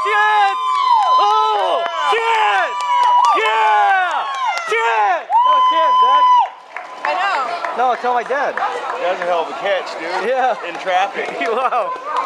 Shit! Oh! Shit! Yeah! Shit! No, shit, Dad. I know. No, tell my dad. That's a hell of a catch, dude. Yeah. In traffic. Wow.